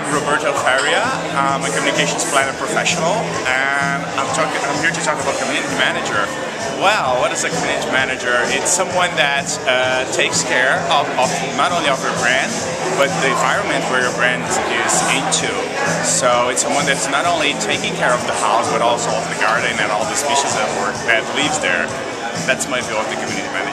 Roberto Faria. I'm a communications planner professional, and I'm here to talk about community manager. Well, what is a community manager? It's someone that takes care of not only of your brand, but the environment where your brand is into. So it's someone that's not only taking care of the house, but also of the garden and all the species that lives there. That's my view of the community manager.